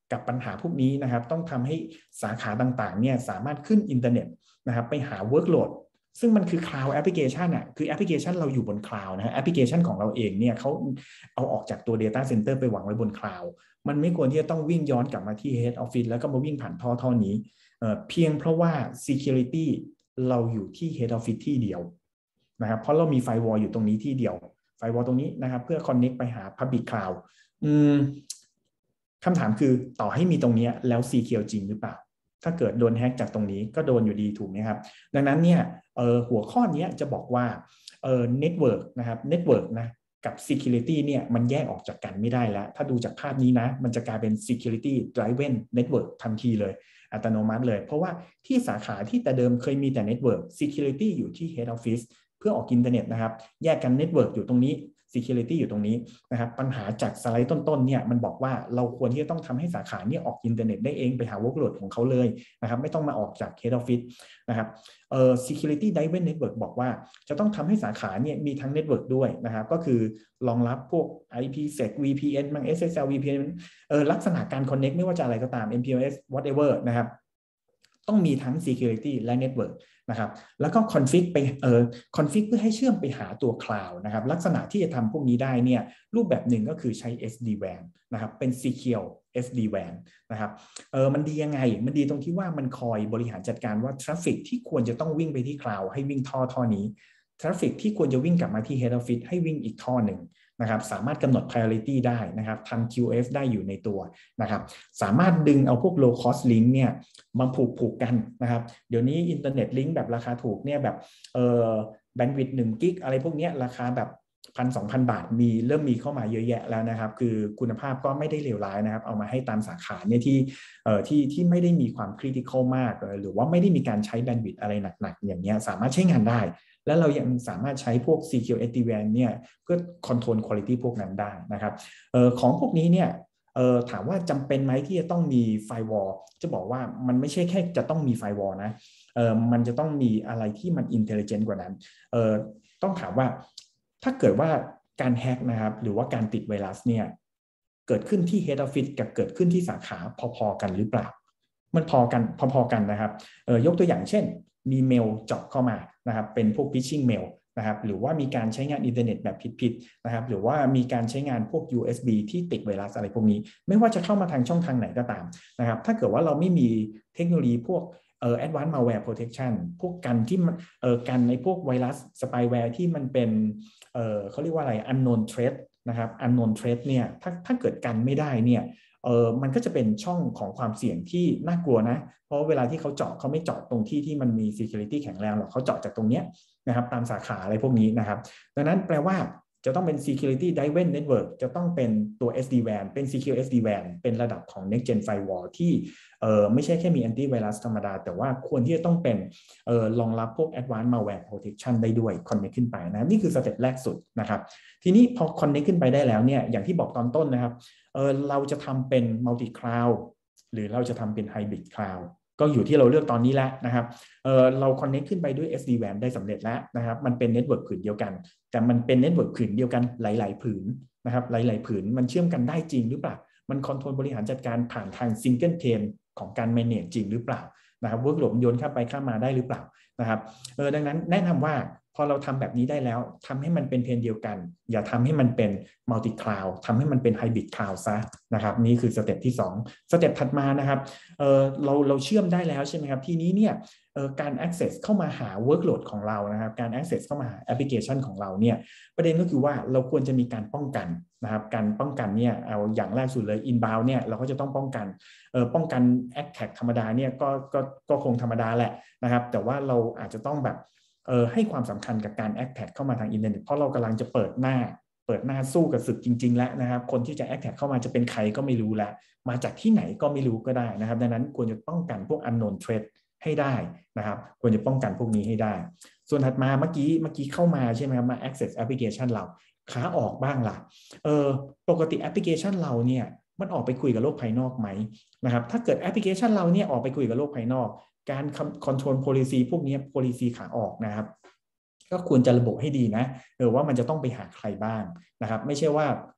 กับปัญหาพวกนี้นะครับต้องทำให้สาขาต่างๆเนี่ยสามารถขึ้นอินเทอร์เน็ตนะครับไปหา workload ซึ่งมันคือ cloud application อ่ะคือแอปพลิเคชันเราอยู่บน cloud นะฮะแอปพลิเคชันของเราเองเนี่ยเขาเอาออกจากตัว data center ไปวางไว้บน cloud มันไม่ควรที่จะต้องวิ่งย้อนกลับมาที่ head office แล้วก็มาวิ่งผ่านท่อท่อนี้เอ่อเพียงเพราะว่า security เราอยู่ที่ head office ที่เดียวนะครับเพราะเรามี firewall อยู่ตรงนี้ที่เดียว firewall ตรงนี้นะครับเพื่อ connect ไปหา public cloud อืมคำถามคือต่อให้มีตรงนี้แล้ว secure จริงหรือเปล่าถ้าเกิดโดนแฮกจากตรงนี้ก็โดนอยู่ดีถูกไหมครับดังนั้นเนี่ยเอ่อหัวข้อนี้จะบอกว่าเอ่อ network นะครับ network นะกับ security เนี่ยมันแยกออกจากกันไม่ได้แล้วถ้าดูจากภาพนี้นะมันจะกลายเป็น security driven network ทันทีเลยอัตโนมัติเลยเพราะว่าที่สาขาที่แต่เดิมเคยมีแต่ network security อยู่ที่ head office เพื่อออกอินเทอร์เน็ตนะครับแยกกัน network อยู่ตรงนี้ security อยู่ตรงนี้นะครับปัญหาจากสไลด์ต้นๆเนี่ยมันบอกว่าเราควรที่จะต้องทำให้สาขาเนี่ยออกอินเทอร์เน็ตได้เองไปหา workload ของเขาเลยนะครับไม่ต้องมาออกจาก head office นะครับเอ่อ security driven network บอกว่าจะต้องทำให้สาขาเนี่ยมีทั้ง network ด้วยนะครับก็คือรองรับพวก ไอ พี เซก วี พี เอ็น มั่ง เอส เอส แอล วี พี เอ็น เอ่อลักษณะการ connect ไม่ว่าจะอะไรก็ตาม เอ็ม พี โอ เอส whatever นะครับต้องมีทั้ง security และ network นะครับแล้วก็ config ไปเอ่อ config เพื่อให้เชื่อมไปหาตัว cloud นะครับลักษณะที่จะทำพวกนี้ได้เนี่ยรูปแบบหนึ่งก็คือใช้ เอส ดี แวน นะครับเป็น secure เอส ดี แวน นะครับเออมันดียังไงมันดีตรงที่ว่ามันคอยบริหารจัดการว่า traffic ที่ควรจะต้องวิ่งไปที่ cloud ให้วิ่งท่อท่อนี้ traffic ที่ควรจะวิ่งกลับมาที่ head office ให้วิ่งอีกท่อหนึ่งนะครับสามารถกำหนด priority ได้นะครับทำ คิว เอฟ ได้อยู่ในตัวนะครับสามารถดึงเอาพวก low cost link เนี่ยมาผูกผูกกันนะครับเดี๋ยวนี้อินเทอร์เน็ตลิงก์แบบราคาถูกเนี่ยแบบเอ่อแบนด์วิดต์หนึ่งกิกอะไรพวกนี้ราคาแบบพันสองพันบาทมีเริ่มมีเข้ามาเยอะแยะแล้วนะครับคือคุณภาพก็ไม่ได้เลวร้ายนะครับเอามาให้ตามสาขาเนี่ยที่เอ่อที่ที่ไม่ได้มีความคริติคอลมากหรือว่าไม่ได้มีการใช้แบนด์วิดต์อะไรหนักๆอย่างเงี้ยสามารถใช้งานได้แล้วเรายังสามารถใช้พวก Secure เอส ดี แวน เนี่ยเพื่อ control quality พวกนั้นได้นะครับเอ่อของพวกนี้เนี่ยเอ่อถามว่าจำเป็นไหมที่จะต้องมี firewall จะบอกว่ามันไม่ใช่แค่จะต้องมี firewall นะเอ่อมันจะต้องมีอะไรที่มัน intelligent กว่านั้นเอ่อต้องถามว่าถ้าเกิดว่าการแฮกนะครับหรือว่าการติดไวรัสเนี่ยเกิดขึ้นที่ head office กับเกิดขึ้นที่สาขาพอๆกันหรือเปล่ามันพอกันพอๆกันนะครับเอ่อยกตัวอย่างเช่นมีเมลเจาะเข้ามานะครับเป็นพวก phishing mail นะครับหรือว่ามีการใช้งานอินเทอร์เน็ตแบบผิดๆนะครับหรือว่ามีการใช้งานพวก ยู เอส บี ที่ติดไวรัสอะไรพวกนี้ไม่ว่าจะเข้ามาทางช่องทางไหนก็ตามนะครับถ้าเกิดว่าเราไม่มีเทคโนโลยีพวกเอ่อ advanced malware protection พวกกันที่มันเอ่อกันในพวกไวรัส spyware ที่มันเป็นเอ่อเขาเรียกว่าอะไร unknown threat นะครับ unknown threat เนี่ยถ้าถ้าเกิดกันไม่ได้เนี่ยเออมันก็จะเป็นช่องของความเสี่ยงที่น่ากลัวนะเพราะเวลาที่เขาเจาะเขาไม่เจาะตรงที่ที่มันมี security แข็งแรงหรอกเขาเจาะจากตรงเนี้ยนะครับตามสาขาอะไรพวกนี้นะครับดังนั้นแปลว่าจะต้องเป็น security driven network จะต้องเป็นตัว เอส ดี แวน เป็น secure เอส ดี แวน เป็นระดับของ next gen firewall ที่เออไม่ใช่แค่มี antivirus ธรรมดาแต่ว่าควรที่จะต้องเป็นเออรองรับพวก advanced malware protection ได้ด้วย connect ขึ้นไปนะนี่คือสเต็ปแรกสุดนะครับทีนี้พอ connect ขึ้นไปได้แล้วเนี่ยอย่างที่บอกตอนต้นนะครับเออเราจะทำเป็น multi cloud หรือเราจะทำเป็น hybrid cloud ก็อยู่ที่เราเลือกตอนนี้แล้วนะครับเออเรา connect ขึ้นไปด้วย เอส ดี แวน ได้สำเร็จแล้วนะครับมันเป็น network ผืนเดียวกันแต่มันเป็น network ผืนเดียวกันหลายๆผืนนะครับหลายๆผืนมันเชื่อมกันได้จริงหรือเปล่ามันคอนโทรลบริหารจัดการผ่านทาง single pane ของการ manage จริงหรือเปล่านะครับ workload โยนข้ามไปข้ามมาได้หรือเปล่านะครับเออดังนั้นแนะนำว่าพอเราทำแบบนี้ได้แล้วทำให้มันเป็นเพนเดียวกันอย่าทำให้มันเป็น multi cloud ทำให้มันเป็น hybrid cloud ซะนะครับนี่คือสเต็ปที่สองสเต็ปถัดมานะครับเออเราเราเชื่อมได้แล้วใช่ไหมครับทีนี้เนี่ยเออการ access เข้ามาหา workload ของเรานะครับการ access เข้ามาหาแอปพลิเคชันของเราเนี่ยประเด็นก็คือว่าเราควรจะมีการป้องกันนะครับการป้องกันเนี่ยเอาอย่างแรกสุดเลย inbound เนี่ยเราก็จะต้องป้องกันเออป้องกัน attack ธรรมดาเนี่ยก็ก็ก็คงธรรมดาแหละนะครับแต่ว่าเราอาจจะต้องแบบเออให้ความสำคัญกับการ attack เข้ามาทางอินเทอร์เน็ตเพราะเรากำลังจะเปิดหน้าเปิดหน้าสู้กับศึกจริงๆแล้วนะครับคนที่จะ attack เข้ามาจะเป็นใครก็ไม่รู้แล้วมาจากที่ไหนก็ไม่รู้ก็ได้นะครับดังนั้นควรจะป้องกันพวก unknown threat ให้ได้นะครับควรจะป้องกันพวกนี้ให้ได้ส่วนถัดมาเมื่อกี้เมื่อกี้เข้ามาใช่ไหมครับมา access application เราขาออกบ้างล่ะเออปกติแอปพลิเคชันเราเนี่ยมันออกไปคุยกับโลกภายนอกไหมนะครับถ้าเกิดแอปพลิเคชันเราเนี่ยออกไปคุยกับโลกภายนอกการ control policy พวกนี้ policy ขาออกนะครับก็ควรจะระบุให้ดีนะเออว่ามันจะต้องไปหาใครบ้างนะครับไม่ใช่ว่า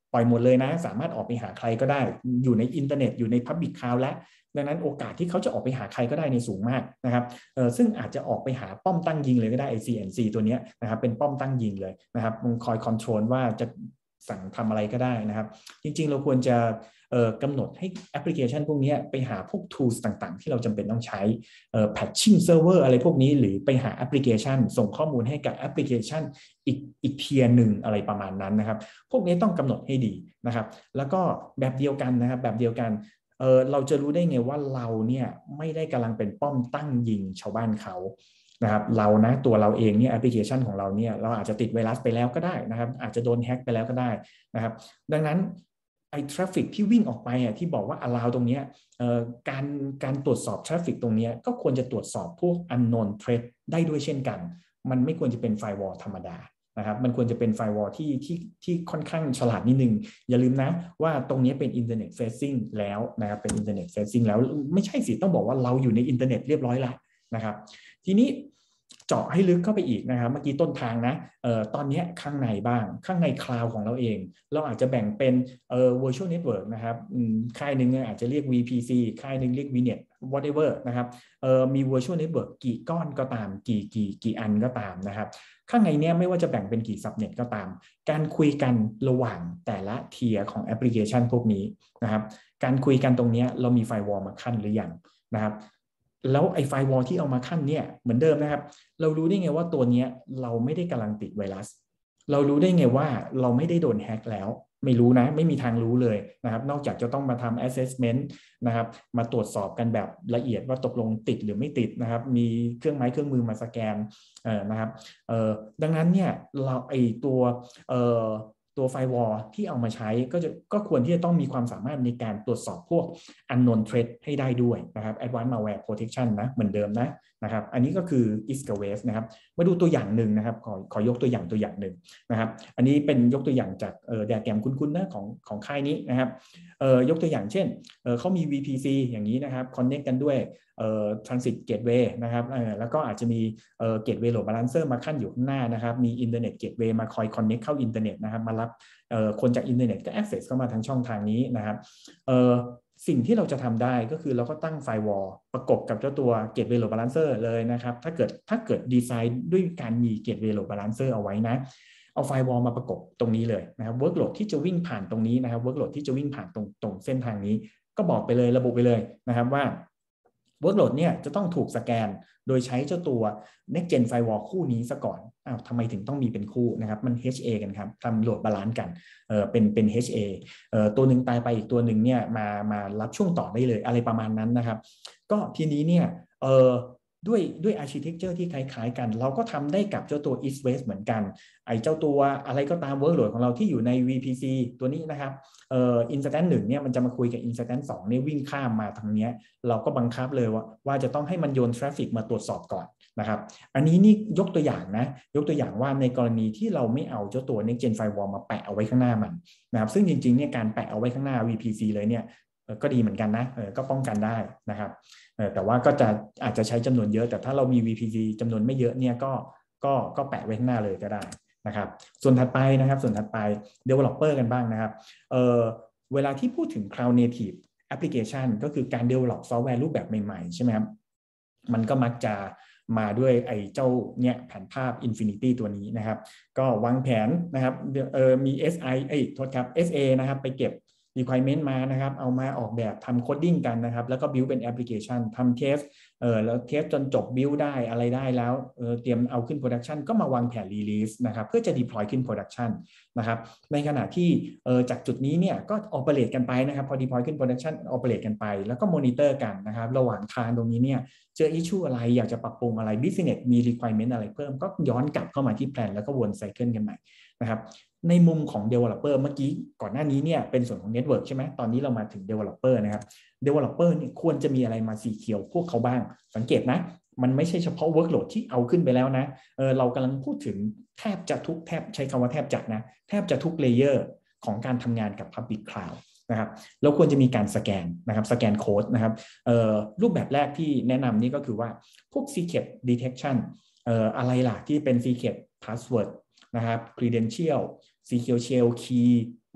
ปล่อยหมดเลยนะสามารถออกไปหาใครก็ได้อยู่ในอินเทอร์เน็ตอยู่ใน Public Cloud และดังนั้นโอกาสที่เขาจะออกไปหาใครก็ได้ในสูงมากนะครับเออซึ่งอาจจะออกไปหาป้อมตั้งยิงเลยก็ได้ ไอ ซี เอ็น ซี ตัวนี้นะครับเป็นป้อมตั้งยิงเลยนะครับมันคอยคอนโทรลว่าจะสั่งทำอะไรก็ได้นะครับจริงๆเราควรจะเอ่อกำหนดให้แอปพลิเคชันพวกนี้ไปหาพวก tools ต่างๆที่เราจำเป็นต้องใช้เอ่อ patching server อะไรพวกนี้หรือไปหาแอปพลิเคชันส่งข้อมูลให้กับแอปพลิเคชันอีกอีกเทียร์หนึ่งอะไรประมาณนั้นนะครับพวกนี้ต้องกำหนดให้ดีนะครับแล้วก็แบบเดียวกันนะครับแบบเดียวกันเออเราจะรู้ได้ไงว่าเราเนี่ยไม่ได้กำลังเป็นป้อมตั้งยิงชาวบ้านเขานะครับเรานะตัวเราเองเนี่ยแอปพลิเคชันของเราเนี่ยเราอาจจะติดไวรัสไปแล้วก็ได้นะครับอาจจะโดนแฮ็กไปแล้วก็ได้นะครับดังนั้นไอ้ทราฟฟิกที่วิ่งออกไปอ่ะที่บอกว่า allow ตรงนี้เอ่อการการตรวจสอบทราฟฟิกตรงนี้ก็ควรจะตรวจสอบพวก unknown threat ได้ด้วยเช่นกันมันไม่ควรจะเป็นไฟวอลธรรมดานะครับมันควรจะเป็นไฟวอลที่ที่ที่ค่อนข้างฉลาดนิดนึงอย่าลืมนะว่าตรงนี้เป็นอินเทอร์เน็ตเฟซซิ่งแล้วนะครับเป็นอินเทอร์เน็ตเฟซซิ่งแล้วไม่ใช่สิต้องบอกว่าเราอยู่ในอินเทอร์เน็ตเรียบร้อยแล้วนะครับทีนี้เจาะให้ลึกเข้าไปอีกนะครับเมื่อกี้ต้นทางนะเอ่อตอนนี้ข้างในบ้างข้างในคลาวด์ของเราเองเราอาจจะแบ่งเป็นเอ่อ virtual network นะครับค่ายหนึ่งอาจจะเรียก วี พี ซี ค่ายหนึ่งเรียก วี เน็ต whatever นะครับเอ่อมี virtual network กี่ก้อนก็ตามกี่กี่กี่อันก็ตามนะครับข้างในเนี้ยไม่ว่าจะแบ่งเป็นกี่ซับเน็ตก็ตามการคุยกันระหว่างแต่ละเทียร์ของแอปพลิเคชันพวกนี้นะครับการคุยกันตรงนี้เรามีไฟวอลมาขั้นหรือยังนะครับแล้วไอ้ไฟวอลที่เอามาขั้นเนี่ยเหมือนเดิมนะครับเรารู้ได้ไงว่าตัวนี้เราไม่ได้กำลังติดไวรัสเรารู้ได้ไงว่าเราไม่ได้โดนแฮ็กแล้วไม่รู้นะไม่มีทางรู้เลยนะครับนอกจากจะต้องมาทำ assessment นะครับมาตรวจสอบกันแบบละเอียดว่าตกลงติดหรือไม่ติดนะครับมีเครื่องไม้เครื่องมือมาสแกนเอ่อนะครับเอ่อดังนั้นเนี่ยเราไอตัวเอ่อตัวไฟวอลที่เอามาใช้ก็จะก็ควรที่จะต้องมีความสามารถในการตรวจสอบพวก unknown threat ให้ได้ด้วยนะครับ advanced malware protection นะเหมือนเดิมนะนะครับอันนี้ก็คือ ไอ เอส ซี เอ Wave นะครับมาดูตัวอย่างหนึ่งนะครับขอขอยกตัวอย่างตัวอย่างหนึ่งนะครับอันนี้เป็นยกตัวอย่างจากเอ่อไดอะแกรมคุ้นๆนะของของค่ายนี้นะครับเอ่อยกตัวอย่างเช่นเอ่อเขามี วี พี ซี อย่างนี้นะครับ connect กันด้วยเอ่อ transit gateway นะครับเอ่อแล้วก็อาจจะมีเอ่อ gateway load balancer มาขั้นอยู่ข้างหน้านะครับมี internet gateway มาคอย connect เข้าอินเทอร์เน็ตนะครับมารับเอ่อคนจากอินเทอร์เน็ตก็ access เข้ามาทางช่องทางนี้นะครับเอ่อสิ่งที่เราจะทำได้ก็คือเราก็ตั้งไฟวอลประกบกับเจ้าตัว gateway load balancer เลยนะครับถ้าเกิดถ้าเกิดดีไซน์ด้วยการมี gateway load balancer เอาไว้นะเอาไฟวอลมาประกบตรงนี้เลยนะครับ workload ที่จะวิ่งผ่านตรงนี้นะครับ workload ที่จะวิ่งผ่านตรงตรงเส้นทางนี้ก็บอกไปเลยระบุไปเลยนะครับว่า workload เนี่ยจะต้องถูกสแกนโดยใช้เจ้าตัว next gen firewall คู่นี้ซะก่อนอ้าวทำไมถึงต้องมีเป็นคู่นะครับมัน เอช เอ กันครับทำโหลดบาลานซ์กันเออเป็นเป็น เอช เอ เอ่อตัวหนึ่งตายไปอีกตัวหนึ่งเนี่ยมามารับช่วงต่อได้เลยอะไรประมาณนั้นนะครับก็ทีนี้เนี่ยเออด้วยด้วย architecture ที่คล้ายๆกันเราก็ทำได้กับเจ้าตัว east west เหมือนกันไอ้เจ้าตัวอะไรก็ตาม workload ของเราที่อยู่ใน วี พี ซี ตัวนี้นะครับเอ่อ instance หนึ่งเนี่ยมันจะมาคุยกับ instance สองเนี่ยวิ่งข้ามมาทางเนี้ยเราก็บังคับเลยว่าว่าจะต้องให้มันโยน traffic มาตรวจสอบก่อนนะครับอันนี้นี่ยกตัวอย่างนะยกตัวอย่างว่าในกรณีที่เราไม่เอาเจ้าตัว next gen firewall มาแปะเอาไว้ข้างหน้ามันนะครับซึ่งจริงๆเนี่ยการแปะเอาไว้ข้างหน้า วี พี ซี เลยเนี่ยก็ดีเหมือนกันนะก็ป้องกันได้นะครับแต่ว่าก็จะอาจจะใช้จำนวนเยอะแต่ถ้าเรามี วี พี ซี จำนวนไม่เยอะเนี่ยก็ก็ก็แปะไว้ข้างหน้าเลยก็ได้นะครับส่วนถัดไปนะครับส่วนถัดไป developer กันบ้างนะครับเอ่อเวลาที่พูดถึง cloud native application ก็คือการ develop ซอฟต์แวร์รูปแบบใหม่ๆใช่ไหมครับมันก็มักจะมาด้วยไอ้เจ้าเนี่ยแผนภาพ Infinity ตัวนี้นะครับก็วางแผนนะครับเออมี เอส ไอ เอ้ยโทษครับ เอส เอ นะครับไปเก็บ requirement มานะครับเอามาออกแบบทำโคดดิ้งกันนะครับแล้วก็ build เป็นแอปพลิเคชันทำเทสเออแล้วเทสจนจบ build ได้อะไรได้แล้วเออเตรียมเอาขึ้น production ก็มาวางแผน release นะครับเพื่อจะ deploy ขึ้น production นะครับในขณะที่เออจากจุดนี้เนี่ยก็ operate กันไปนะครับพอ deploy ขึ้น production operate กันไปแล้วก็ monitor กันนะครับระหว่างทางตรงนี้เนี่ยเจอ issue อะไรอยากจะปรับปรุงอะไร business มี requirement อะไรเพิ่มก็ย้อนกลับเข้ามาที่ plan แล้วก็วน cycle กันใหม่นะครับในมุมของ developer เมื่อกี้ก่อนหน้านี้เนี่ยเป็นส่วนของ network ใช่ไหมตอนนี้เรามาถึง developer นะครับ developer เนี่ยควรจะมีอะไรมาสีเขียวพวกเขาบ้างสังเกตนะมันไม่ใช่เฉพาะ workload ที่เอาขึ้นไปแล้วนะเออเรากำลังพูดถึงแทบจะทุกแทบใช้คำว่าแทบจะนะแทบจะทุก layer ของการทำงานกับ public cloud นะครับเราควรจะมีการสแกนนะครับสแกนโค้ดนะครับเอ่อรูปแบบแรกที่แนะนำนี่ก็คือว่าพวก secret detection เอ่ออะไรล่ะที่เป็น secret password นะครับ credential secure shell key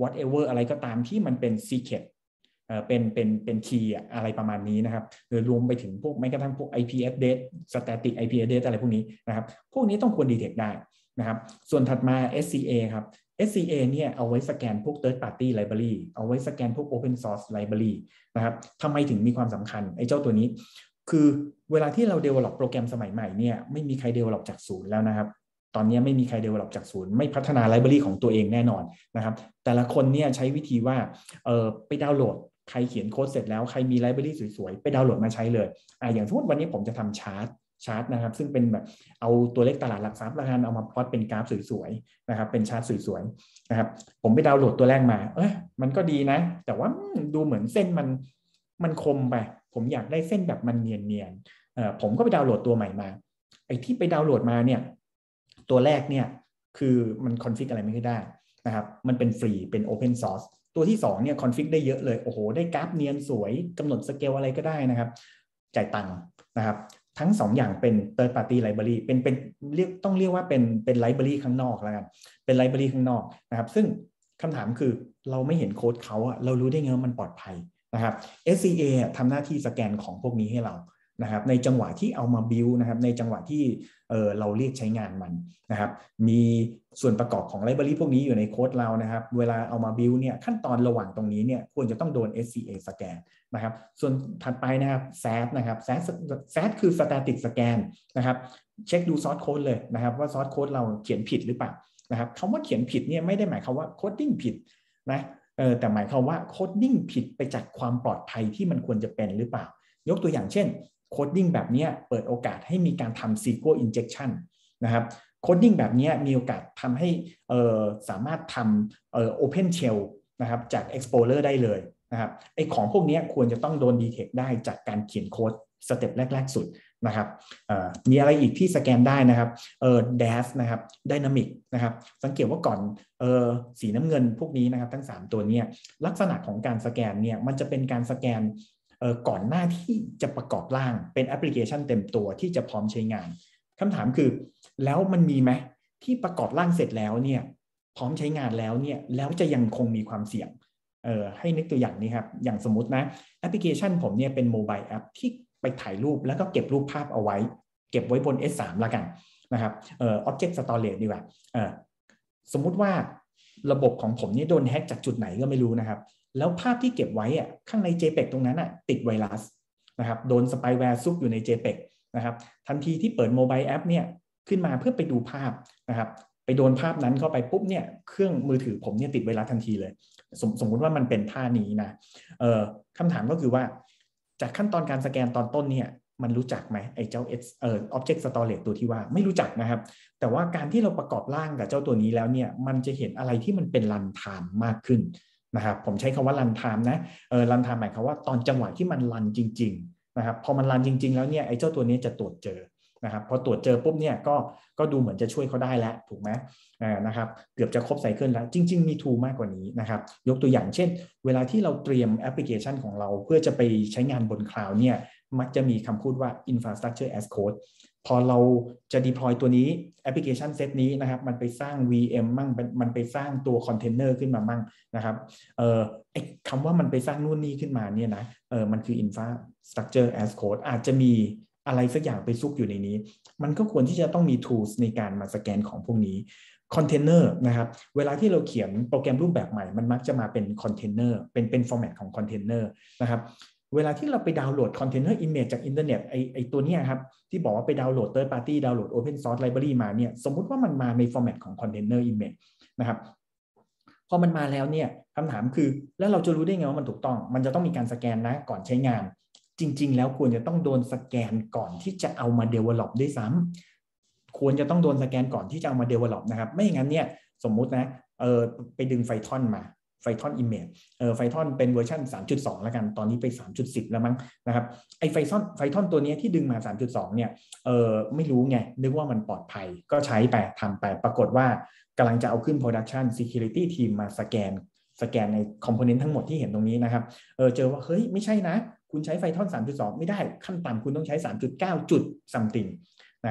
whatever อะไรก็ตามที่มันเป็น secret เอ่อเป็นเป็นเป็น key อะไรประมาณนี้นะครับหรือรวมไปถึงพวกแม้กระทั่งพวก ไอ พี address static ไอ พี address อะไรพวกนี้นะครับพวกนี้ต้องควร detect ได้นะครับส่วนถัดมา เอส ซี เอ ครับ เอส ซี เอ เนี่ยเอาไว้สแกนพวก third party library เอาไว้สแกนพวก open source library นะครับทำไมถึงมีความสำคัญไอ้เจ้าตัวนี้คือเวลาที่เรา develop โปรแกรมสมัยใหม่เนี่ยไม่มีใคร develop จากศูนย์แล้วนะครับตอนนี้ไม่มีใคร develop จากศูนย์ไม่พัฒนา library ของตัวเองแน่นอนนะครับแต่ละคนเนี่ยใช้วิธีว่าเออไปดาวน์โหลดใครเขียนโค้ดเสร็จแล้วใครมี library สวยๆไปดาวน์โหลดมาใช้เลยอ่าอย่างสมมติวันนี้ผมจะทำชาร์ตชาร์ตนะครับซึ่งเป็นแบบเอาตัวเลขตลาดหลักทรัพย์แล้วกันเอามาพลอตเป็นกราฟสวยๆนะครับเป็นชาร์ตสวยๆนะครับผมไปดาวน์โหลดตัวแรกมาเอ้ยมันก็ดีนะแต่ว่าดูเหมือนเส้นมันมันคมไปผมอยากได้เส้นแบบมันเนียนๆเอ่อผมก็ไปดาวน์โหลดตัวใหม่มาไอ้ที่ไปดาวน์โหลดมาเนี่ยตัวแรกเนี่ยคือมันคอนฟิกอะไรไม่ได้นะครับมันเป็นฟรีเป็น Open Source ตัวที่สองเนี่ยคอนฟิกได้เยอะเลยโอ้โหได้กราฟเนียนสวยกำหนดสเกลอะไรก็ได้นะครับจ่ายตังค์นะครับทั้งสองอย่างเป็น third party library เป็นเป็นเรียกต้องเรียกว่าเป็นเป็น library ข้างนอกแล้วกันเป็น library ข้างนอกนะครับซึ่งคำถามคือเราไม่เห็นโค้ดเขาอะเรารู้ได้ไงว่ามันปลอดภัยนะครับ เอส ซี เอ ทำหน้าที่สแกนของพวกนี้ให้เรานะครับในจังหวะที่เอามา build นะครับในจังหวะที่เออเราเรียกใช้งานมันนะครับมีส่วนประกอบของ library พวกนี้อยู่ในโค้ดเรานะครับเวลาเอามา build เนี่ยขั้นตอนระหว่างตรงนี้เนี่ยควรจะต้องโดน เอส ซี เอ สแกนนะครับส่วนถัดไปนะครับ แซด นะครับ แซด แซด คือ static scan นะครับเช็คดู source code เลยนะครับว่า source code เราเขียนผิดหรือเปล่านะครับคำว่าเขียนผิดเนี่ยไม่ได้หมายความว่า coding ผิดนะเออแต่หมายความว่า coding ผิดไปจากความปลอดภัยที่มันควรจะเป็นหรือเปล่ายกตัวอย่างเช่น coding แบบนี้เปิดโอกาสให้มีการทำ ซี คิว แอล injection นะครับโคดดิ้งแบบนี้มีโอกาสทำให้สามารถทำ Open Shell นะครับจาก Explorer ได้เลยนะครับไอ้ของพวกนี้ควรจะต้องโดน detect ได้จากการเขียนโค้ดสเต็ปแรกๆสุดนะครับมีอะไรอีกที่สแกนได้นะครับเออ ดี เอ เอส นะครับ Dynamic นะครับสังเกตว่าก่อนเออสีน้ำเงินพวกนี้นะครับทั้งสามตัวนี้ลักษณะของการสแกนเนี่ยมันจะเป็นการสแกนเออก่อนหน้าที่จะประกอบร่างเป็นแอปพลิเคชันเต็มตัวที่จะพร้อมใช้งานคำถามคือแล้วมันมีไหมที่ประกอบร่างเสร็จแล้วเนี่ยพร้อมใช้งานแล้วเนี่ยแล้วจะยังคงมีความเสี่ยงเอ่อให้นึกตัวอย่างนี้ครับอย่างสมมุตินะแอปพลิเคชันผมเนี่ยเป็นโมบายแอปที่ไปถ่ายรูปแล้วก็เก็บรูปภาพเอาไว้เก็บไว้บน เอส ทรี ละกันนะครับเอ่อ Object Storage ดีกว่าเอ่อสมมุติว่าระบบของผมนี่โดนแฮ็กจากจุดไหนก็ไม่รู้นะครับแล้วภาพที่เก็บไว้อะข้างใน เจ พี อี จี ตรงนั้นอะติดไวรัสนะครับโดนสไปแวร์ซุกอยู่ใน เจ พี อี จี นะครับทันทีที่เปิดโมบายแอปเนี่ยขึ้นมาเพื่อไปดูภาพนะครับไปโดนภาพนั้นเข้าไปปุ๊บเนี่ยเครื่องมือถือผมเนี่ยติดไวรัสทันทีเลยสมสมมุติว่ามันเป็นท่านี้นะเอ่อคำถามก็คือว่าจากขั้นตอนการสแกนตอนต้นเนี่ยมันรู้จักไหมไอ้เจ้า เอ่อ Object Storage ตัวที่ว่าไม่รู้จักนะครับแต่ว่าการที่เราประกอบร่างกับเจ้าตัวนี้แล้วเนี่ยมันจะเห็นอะไรที่มันเป็นรันไทม์มากขึ้นนะครับผมใช้คำว่ารันไทม์นะเออรันไทม์หมายความว่าตอนจังหวะที่มันรันจริงๆนะครับพอมันรันจริงๆแล้วเนี่ยไอ้เจ้าตัวนี้จะตรวจเจอนะครับพอตรวจเจอปุ๊บเนี่ยก็ก็ดูเหมือนจะช่วยเขาได้แล้วถูกไหมอ่านะครับเกือบจะครบไซเคิลแล้วจริงๆมี tool มากกว่านี้นะครับยกตัวอย่างเช่นเวลาที่เราเตรียมแอปพลิเคชันของเราเพื่อจะไปใช้งานบนคลาวด์เนี่ยมักจะมีคำพูดว่า infrastructure as code พอเราจะ deploy ตัวนี้แอปพลิเคชันเซตนี้นะครับมันไปสร้าง วี เอ็ม มั่งมันไปสร้างตัวคอนเทนเนอร์ขึ้นมามั่งนะครับเอ่อไอ้คำว่ามันไปสร้างนู่นนี่ขึ้นมาเนี่ยนะเออมันคือ infrastructure as code อาจจะมีอะไรสักอย่างไปซุกอยู่ในนี้มันก็ควรที่จะต้องมี tools ในการมาสแกนของพวกนี้คอนเทนเนอร์นะครับเวลาที่เราเขียนโปรแกรมรูปแบบใหม่มันมักจะมาเป็นคอนเทนเนอร์เป็นเป็น format ของคอนเทนเนอร์นะครับเวลาที่เราไปดาวน์โหลดคอนเทนเนอร์อิมเมจจากอินเทอร์เน็ตไอไอตัวนี้ครับที่บอกว่าไปดาวน์โหลด third party ดาวน์โหลด open source library มาเนี่ยสมมุติว่ามันมาใน format ของคอนเทนเนอร์อิมเมจนะครับพอมันมาแล้วเนี่ยคำถามคือแล้วเราจะรู้ได้ไงว่ามันถูกต้องมันจะต้องมีการสแกนนะก่อนใช้งานจริงๆแล้วควรจะต้องโดนสแกนก่อนที่จะเอามา develop ด้วยซ้ำควรจะต้องโดนสแกนก่อนที่จะเอามา develop นะครับไม่อย่างนั้นเนี่ยสมมุตินะเออไปดึงไฟทอนมาไฟทอนอิมเมจเออไฟทอนเป็นเวอร์ชัน สามจุดสอง แล้วกันตอนนี้ไป สามจุดสิบ แล้วมั้งนะครับไอไฟทอนไฟทอนตัวนี้ที่ดึงมา สามจุดสอง เนี่ยเออไม่รู้ไงนึกว่ามันปลอดภัยก็ใช้ไปทำไปปรากฏว่ากำลังจะเอาขึ้น production security team มาสแกนสแกนในคอมโพเนนต์ทั้งหมดที่เห็นตรงนี้นะครับเออเจอว่าเฮ้ยไม่ใช่นะคุณใช้ไฟทอน สามจุดสอง ไม่ได้ขั้นต่ำคุณต้องใช้ สามจุดเก้า จุด something นะครับ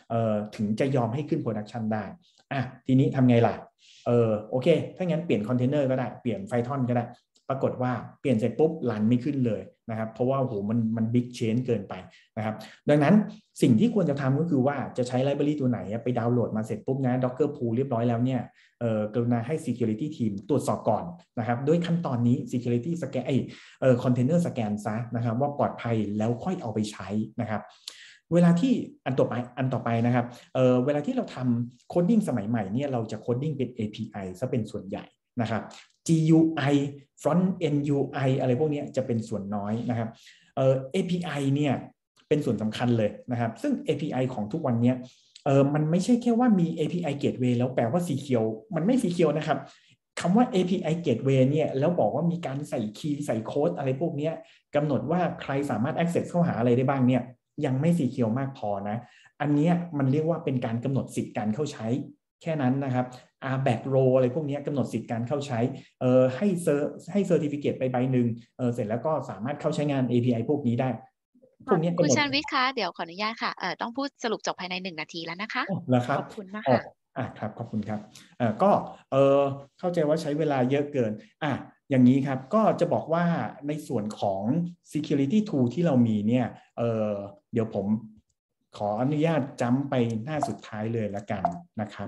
เอ่อถึงจะยอมให้ขึ้น production ได้อ่ะทีนี้ทำไงล่ะเออโอเคถ้างั้นเปลี่ยนคอนเทนเนอร์ก็ได้เปลี่ยน Python ก็ได้ปรากฏว่าเปลี่ยนเสร็จปุ๊บรันไม่ขึ้นเลยนะครับเพราะว่าโหมันมันบิ๊กเชนเกินไปนะครับดังนั้นสิ่งที่ควรจะทำก็คือว่าจะใช้ไลบรารีตัวไหนไปดาวน์โหลดมาเสร็จปุ๊บนะ Docker Pool เรียบร้อยแล้วเนี่ยเอ่อกรุณาให้ Security Team ตรวจสอบก่อนนะครับด้วยขั้นตอนนี้ Security Scan ไอ้เอ่อ Container Scan ซะนะครับว่าปลอดภัยแล้วค่อยเอาไปใช้นะครับเวลาที่อันต่อไปอันต่อไปนะครับเอ่อเวลาที่เราทำโคดดิ้งสมัยใหม่เนี่ยเราจะโคดดิ้งเป็น เอ พี ไอ ซะเป็นส่วนใหญ่นะครับ จี ยู ไอ Front End ยู ไอ อะไรพวกนี้จะเป็นส่วนน้อยนะครับเอ่อ เอ พี ไอ เนี่ยเป็นส่วนสำคัญเลยนะครับซึ่ง เอ พี ไอ ของทุกวันนี้เออมันไม่ใช่แค่ว่ามี เอ พี ไอ Gateway แล้วแปลว่า Secure มันไม่ Secure นะครับคำว่า เอ พี ไอ Gateway เนี่ยแล้วบอกว่ามีการใส่คีย์ใส่โค้ดอะไรพวกนี้กำหนดว่าใครสามารถ access เข้าหาอะไรได้บ้างเนี่ยยังไม่ Secure มากพอนะอันนี้มันเรียกว่าเป็นการกำหนดสิทธิการเข้าใช้แค่นั้นนะครับอาร์ back row อะไรพวกนี้กำหนดสิทธิการเข้าใช้เอ่อให้เซอร์ให้เซอร์ติฟิเคตไปใบหนึ่งเออเสร็จแล้วก็สามารถเข้าใช้งาน เอ พี ไอ พวกนี้ได้พวกนี้คุณชาญวิทย์คะเดี๋ยวขออนุญาตค่ะเอ่อต้องพูดสรุปจบภายในหนึ่งนาทีแล้วนะคะอ๋อแล้วครับขอบคุณมากอ๋อค่ะอ่ะครับขอบคุณครับเอ่อก็เออเข้าใจว่าใช้เวลาเยอะเกินอ่ะอย่างนี้ครับก็จะบอกว่าในส่วนของ security tool ที่เรามีเนี่ยเออเดี๋ยวผมขออนุญาตจ้ำไปหน้าสุดท้ายเลยละกันนะครับ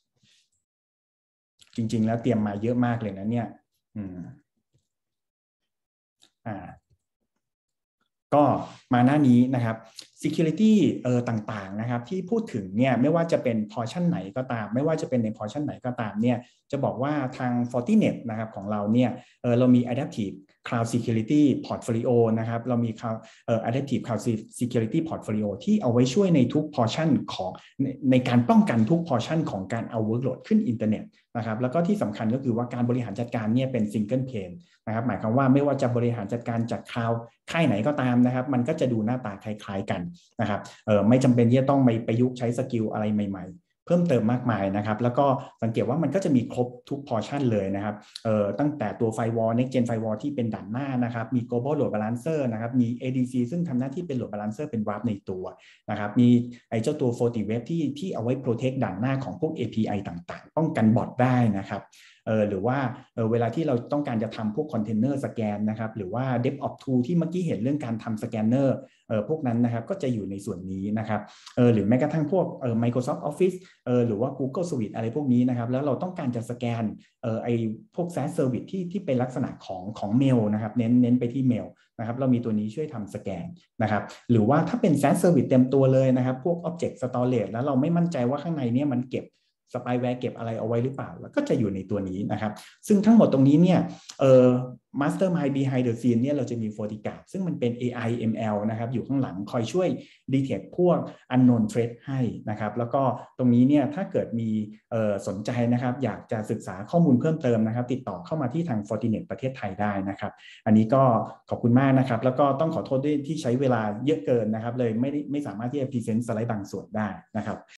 จริงๆแล้วเตรียมมาเยอะมากเลยนะเนี่ยอืมอ่าก็มาหน้านี้นะครับ security เอ่อต่างๆนะครับที่พูดถึงเนี่ยไม่ว่าจะเป็น portion ไหนก็ตามไม่ว่าจะเป็นใน portion ไหนก็ตามเนี่ยจะบอกว่าทาง Fortinet นะครับของเราเนี่ยเออเรามี adaptive cloud security portfolio นะครับเรามี cloud เอ่อ adaptive cloud security portfolio ที่เอาไว้ช่วยในทุก portion ของในในการป้องกันทุก portion ของการเอา workload ขึ้นอินเทอร์เน็ตนะครับแล้วก็ที่สำคัญก็คือว่าการบริหารจัดการเนี่ยเป็น single pane นะครับหมายความว่าไม่ว่าจะบริหารจัดการจากคลาวด์ค่ายไหนก็ตามนะครับมันก็จะดูหน้าตาคล้ายๆกันนะครับเออไม่จำเป็นที่จะต้องไปประยุกต์ใช้สกิลอะไรใหม่ๆเพิ่มเติมมากมายนะครับแล้วก็สังเกตว่ามันก็จะมีครบทุกพอร์ชั่นเลยนะครับเอ่อตั้งแต่ตัว Firewall Next Gen Firewall ที่เป็นด่านหน้านะครับมี Global Load Balancer นะครับมี เอ ดี ซี ซึ่งทำหน้าที่เป็น Load Balancer เป็น วาร์ป ในตัวนะครับมีไอ้เจ้าตัว FortiWeb ที่ที่เอาไว้ Protect ด่านหน้าของพวก เอ พี ไอ ต่างๆป้องกันบอทได้นะครับเออหรือว่าเออเวลาที่เราต้องการจะทำพวกคอนเทนเนอร์สแกนนะครับหรือว่า DevOps Tool ที่เมื่อกี้เห็นเรื่องการทำสแกนเนอร์เออพวกนั้นนะครับก็จะอยู่ในส่วนนี้นะครับเออหรือแม้กระทั่งพวกเออ Microsoft Office เออหรือว่า Google Suite อะไรพวกนี้นะครับแล้วเราต้องการจะสแกนเออไอพวก SaaS Service ที่ที่เป็นลักษณะของของเมลนะครับเน้นเน้นไปที่เมลนะครับเรามีตัวนี้ช่วยทำสแกนนะครับหรือว่าถ้าเป็น SaaS Service เต็มตัวเลยนะครับพวก Object Storage แล้วเราไม่มั่นใจว่าข้างในเนี่ยมันเก็บสปายแวร์เก็บอะไรเอาไว้หรือเปล่าแล้วก็จะอยู่ในตัวนี้นะครับซึ่งทั้งหมดตรงนี้เนี่ยเอ่อ Mastermind behind the scene เนี่ยเราจะมี FortiGuard ซึ่งมันเป็น เอ ไอ เอ็ม แอล นะครับอยู่ข้างหลังคอยช่วย detect พวก unknown threat ให้นะครับแล้วก็ตรงนี้เนี่ยถ้าเกิดมีเอ่อสนใจนะครับอยากจะศึกษาข้อมูลเพิ่มเติมนะครับติดต่อเข้ามาที่ทาง Fortinet ประเทศไทยได้นะครับอันนี้ก็ขอบคุณมากนะครับแล้วก็ต้องขอโทษด้วยที่ใช้เวลาเยอะเกินนะครับเลยไม่ได้ไม่สามารถที่จะพรีเซนต์สไลด์บางส่วนได้นะครับ